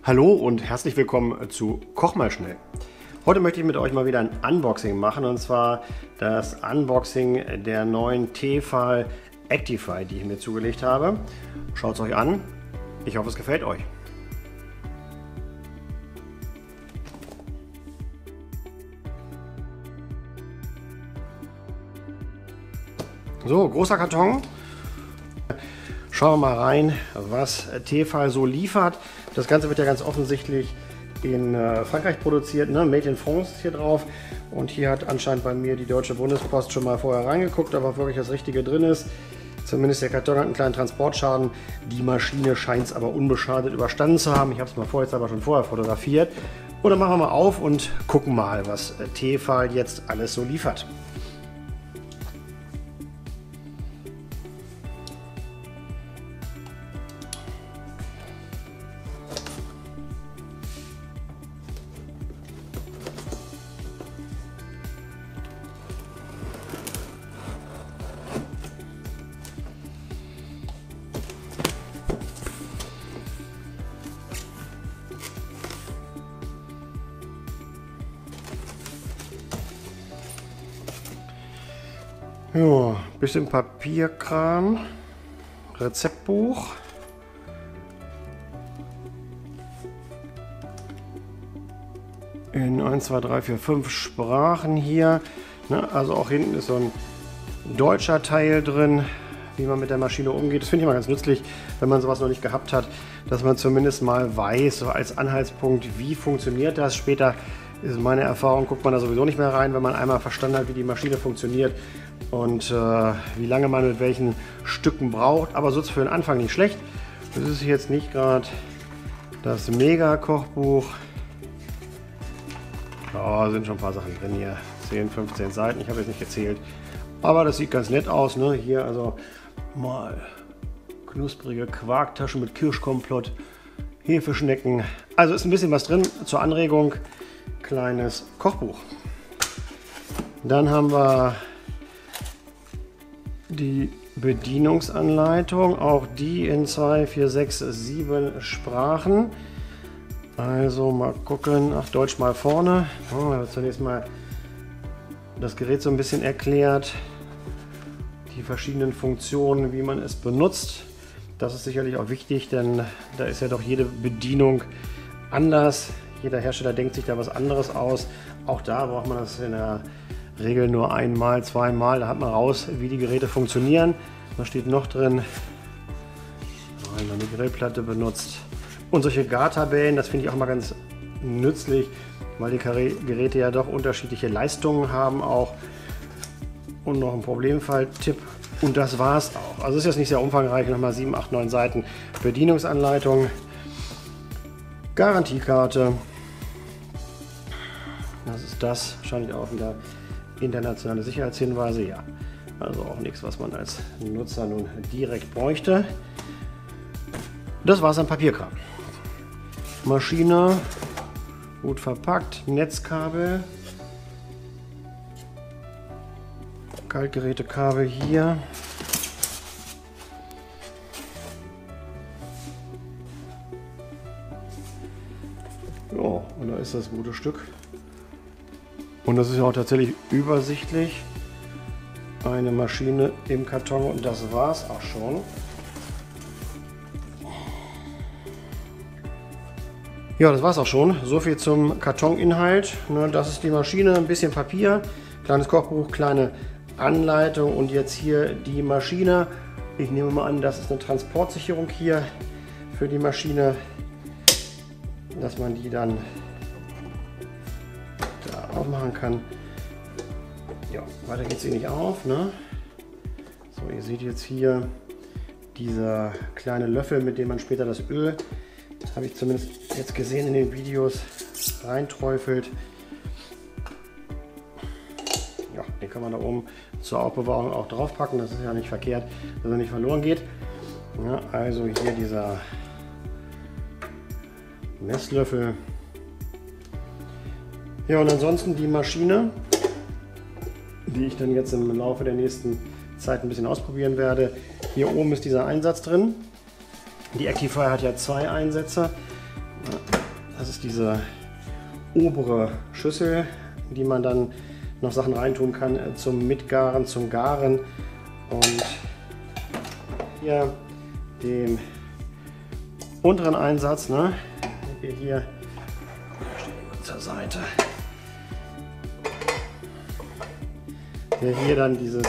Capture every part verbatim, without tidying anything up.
Hallo und herzlich willkommen zu Koch mal schnell. Heute möchte ich mit euch mal wieder ein Unboxing machen, und zwar das Unboxing der neuen Tefal Actify, die ich mir zugelegt habe. Schaut es euch an. Ich hoffe, es gefällt euch. So, großer Karton. Schauen wir mal rein, was Tefal so liefert. Das Ganze wird ja ganz offensichtlich in äh, Frankreich produziert, ne? Made in France hier drauf. Und hier hat anscheinend bei mir die Deutsche Bundespost schon mal vorher reingeguckt, ob wirklich das Richtige drin ist. Zumindest der Karton hat einen kleinen Transportschaden. Die Maschine scheint es aber unbeschadet überstanden zu haben. Ich habe es mal vorher, aber schon vorher fotografiert. Und dann machen wir mal auf und gucken mal, was Tefal jetzt alles so liefert. Ja, bisschen Papierkram, Rezeptbuch, in eins, zwei, drei, vier, fünf Sprachen hier, ne? Also auch hinten ist so ein deutscher Teil drin, wie man mit der Maschine umgeht. Das finde ich immer ganz nützlich, wenn man sowas noch nicht gehabt hat, dass man zumindest mal weiß, so als Anhaltspunkt, wie funktioniert das. Später ist meine Erfahrung, guckt man da sowieso nicht mehr rein, wenn man einmal verstanden hat, wie die Maschine funktioniert und äh, wie lange man mit welchen Stücken braucht. Aber so ist es für den Anfang nicht schlecht. Das ist jetzt nicht gerade das Mega-Kochbuch. Da sind schon ein paar Sachen drin hier. zehn, fünfzehn Seiten, ich habe jetzt nicht gezählt. Aber das sieht ganz nett aus, ne? Hier also mal knusprige Quarktaschen mit Kirschkomplott, Hefeschnecken. Also ist ein bisschen was drin zur Anregung. Kleines Kochbuch. Dann haben wir die Bedienungsanleitung, auch die in zwei, vier, sechs, sieben Sprachen. Also mal gucken, ach, Deutsch mal vorne. Oh, da wird zunächst mal das Gerät so ein bisschen erklärt, die verschiedenen Funktionen, wie man es benutzt. Das ist sicherlich auch wichtig, denn da ist ja doch jede Bedienung anders. Jeder Hersteller denkt sich da was anderes aus. Auch da braucht man das in der Regel nur einmal, zweimal. Da hat man raus, wie die Geräte funktionieren. Was steht noch drin? Wenn man eine Grillplatte benutzt. Und solche Gartabellen, das finde ich auch mal ganz nützlich, weil die Geräte ja doch unterschiedliche Leistungen haben auch. Und noch ein Problemfall-Tipp. Und das war es auch. Also es ist jetzt nicht sehr umfangreich, nochmal sieben, acht, neun Seiten Bedienungsanleitung. Garantiekarte. Das ist das, wahrscheinlich auch wieder internationale Sicherheitshinweise, ja. Also auch nichts, was man als Nutzer nun direkt bräuchte. Das war es an Papierkram. Maschine, gut verpackt, Netzkabel, Kaltgerätekabel hier. Ja, und da ist das gute Stück. Und das ist ja auch tatsächlich übersichtlich. Eine Maschine im Karton und das war es auch schon. Ja, das war es auch schon. So viel zum Kartoninhalt. Das ist die Maschine, ein bisschen Papier, kleines Kochbuch, kleine Anleitung und jetzt hier die Maschine. Ich nehme mal an, das ist eine Transportsicherung hier für die Maschine, dass man die dann da aufmachen kann. Ja, weiter geht sie nicht auf, ne? So, ihr seht jetzt hier dieser kleine Löffel, mit dem man später das Öl, das habe ich zumindest jetzt gesehen in den Videos, reinträufelt. Ja, den kann man da oben zur Aufbewahrung auch drauf packen. Das ist ja nicht verkehrt, dass er nicht verloren geht. Ja, also hier dieser Messlöffel. Ja, und ansonsten die Maschine, die ich dann jetzt im Laufe der nächsten Zeit ein bisschen ausprobieren werde. Hier oben ist dieser Einsatz drin. Die Actify hat ja zwei Einsätze. Das ist diese obere Schüssel, in die man dann noch Sachen reintun kann zum Mitgaren, zum Garen. Und hier den unteren Einsatz, ne? Wir hier zur Seite. Der hier dann dieses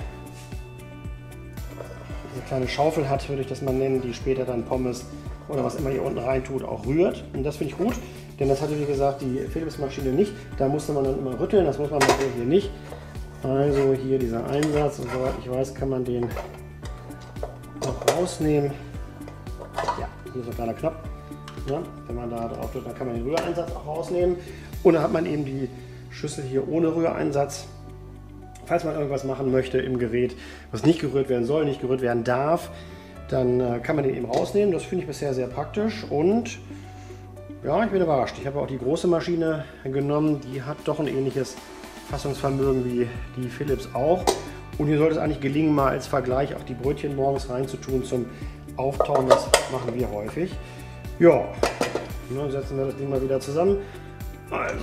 diese kleine Schaufel hat, würde ich das mal nennen, die später dann Pommes oder was immer hier unten rein tut, auch rührt. Und das finde ich gut, denn das hatte wie gesagt die Philips-Maschine nicht. Da musste man dann immer rütteln, das muss man hier nicht. Also hier dieser Einsatz und soweit ich weiß, kann man den auch rausnehmen. Ja, hier ist ein kleiner Knopf. Ja, wenn man da drauf drückt, dann kann man den Rühreinsatz auch rausnehmen. Und dann hat man eben die Schüssel hier ohne Rühreinsatz. Falls man irgendwas machen möchte im Gerät, was nicht gerührt werden soll, nicht gerührt werden darf, dann äh, kann man den eben rausnehmen. Das finde ich bisher sehr praktisch und ja, ich bin überrascht. Ich habe auch die große Maschine genommen, die hat doch ein ähnliches Fassungsvermögen wie die Philips auch. Und hier sollte es eigentlich gelingen, mal als Vergleich auch die Brötchen morgens reinzutun zum Auftauen. Das machen wir häufig. Ja, dann setzen wir das Ding mal wieder zusammen. Also,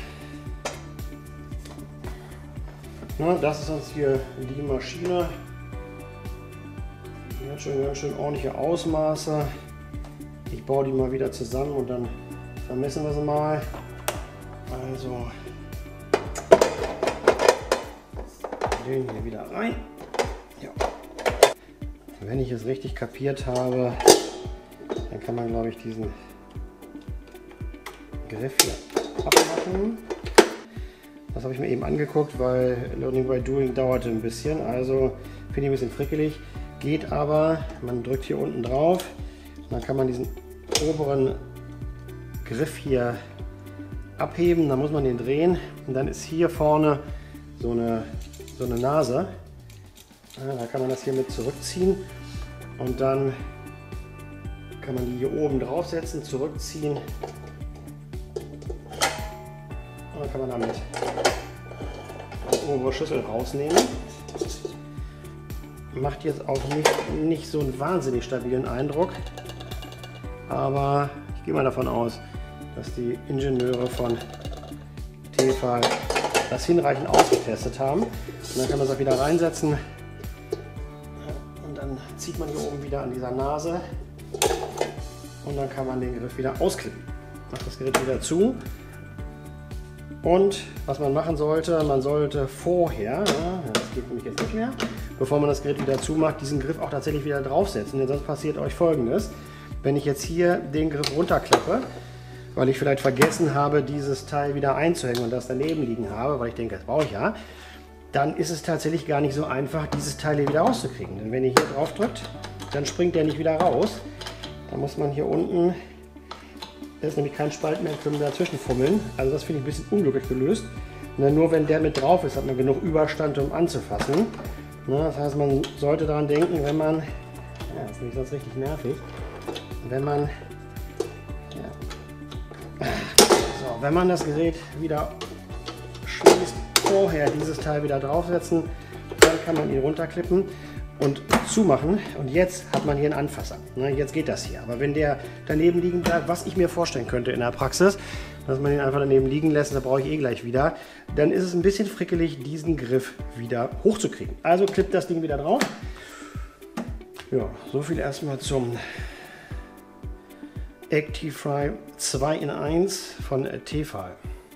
na, das ist uns hier die Maschine. Die hat schon ganz schön ordentliche Ausmaße. Ich baue die mal wieder zusammen und dann vermessen wir sie mal. Also, den hier wieder rein. Ja. Wenn ich es richtig kapiert habe, dann kann man, glaube ich, diesen Griff hier abmachen. Das habe ich mir eben angeguckt, weil Learning by Doing dauerte ein bisschen. Also finde ich ein bisschen frickelig. Geht aber, man drückt hier unten drauf. Dann kann man diesen oberen Griff hier abheben. Dann muss man den drehen. Und dann ist hier vorne so eine, so eine Nase. Ja, da kann man das hier mit zurückziehen. Und dann kann man die hier oben draufsetzen, zurückziehen. Und dann kann man damit die obere Schüssel rausnehmen. Macht jetzt auch nicht, nicht so einen wahnsinnig stabilen Eindruck. Aber ich gehe mal davon aus, dass die Ingenieure von Tefal das hinreichend ausgetestet haben. Und dann kann man es auch wieder reinsetzen. Und dann zieht man hier oben wieder an dieser Nase. Und dann kann man den Griff wieder ausklippen. Macht das Gerät wieder zu. Und was man machen sollte, man sollte vorher, ja, das geht nämlich jetzt nicht mehr, bevor man das Gerät wieder zumacht, diesen Griff auch tatsächlich wieder draufsetzen. Denn sonst passiert euch Folgendes. Wenn ich jetzt hier den Griff runterklappe, weil ich vielleicht vergessen habe, dieses Teil wieder einzuhängen und das daneben liegen habe, weil ich denke, das brauche ich ja, dann ist es tatsächlich gar nicht so einfach, dieses Teil hier wieder rauszukriegen. Denn wenn ihr hier drauf drückt, dann springt der nicht wieder raus. Da muss man hier unten, da ist nämlich kein Spalt mehr, können wir dazwischen fummeln. Also das finde ich ein bisschen unglücklich gelöst. Und nur wenn der mit drauf ist, hat man genug Überstand, um anzufassen. Das heißt, man sollte daran denken, wenn man, ja, das ist nämlich sonst richtig nervig, wenn man, ja, so, wenn man das Gerät wieder schließt, vorher dieses Teil wieder draufsetzen, dann kann man ihn runterklippen und zumachen und jetzt hat man hier einen Anfasser. Ne, jetzt geht das hier. Aber wenn der daneben liegen bleibt, was ich mir vorstellen könnte in der Praxis, dass man ihn einfach daneben liegen lässt, da brauche ich eh gleich wieder, dann ist es ein bisschen frickelig, diesen Griff wieder hochzukriegen. Also klippt das Ding wieder drauf. Ja, so viel erstmal zum Actifry zwei in eins von Tefal.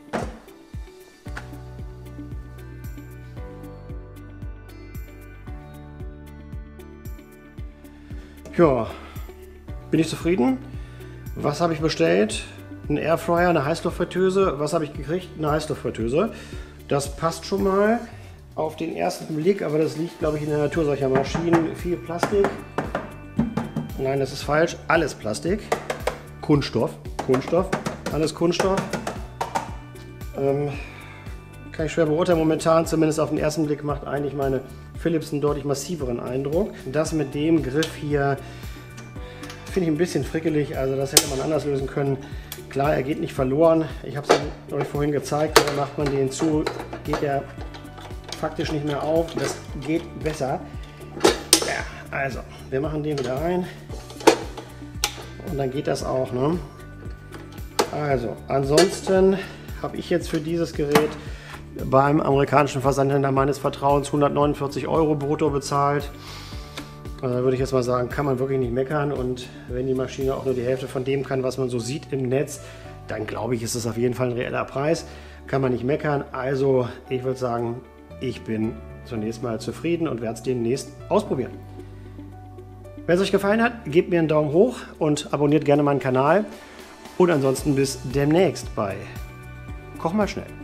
Ja, bin ich zufrieden. Was habe ich bestellt? Ein Airfryer, eine Heißluftfritteuse. Was habe ich gekriegt? Eine Heißluftfritteuse. Das passt schon mal auf den ersten Blick, aber das liegt, glaube ich, in der Natur solcher Maschinen. Viel Plastik. Nein, das ist falsch. Alles Plastik. Kunststoff. Kunststoff. Alles Kunststoff. Ähm, kann ich schwer beurteilen. Momentan, zumindest auf den ersten Blick, macht eigentlich meine Philips einen deutlich massiveren Eindruck. Das mit dem Griff hier finde ich ein bisschen frickelig, also das hätte man anders lösen können. Klar, er geht nicht verloren. Ich habe es euch vorhin gezeigt, da macht man den zu, geht er faktisch nicht mehr auf. Das geht besser. Ja, also, wir machen den wieder rein und dann geht das auch. Ne? Also, ansonsten habe ich jetzt für dieses Gerät beim amerikanischen Versandhändler meines Vertrauens hundertneunundvierzig Euro brutto bezahlt. Also da würde ich jetzt mal sagen, kann man wirklich nicht meckern. Und wenn die Maschine auch nur die Hälfte von dem kann, was man so sieht im Netz, dann glaube ich, ist es auf jeden Fall ein reeller Preis. Kann man nicht meckern. Also ich würde sagen, ich bin zunächst mal zufrieden und werde es demnächst ausprobieren. Wenn es euch gefallen hat, gebt mir einen Daumen hoch und abonniert gerne meinen Kanal. Und ansonsten bis demnächst bei Koch mal schnell.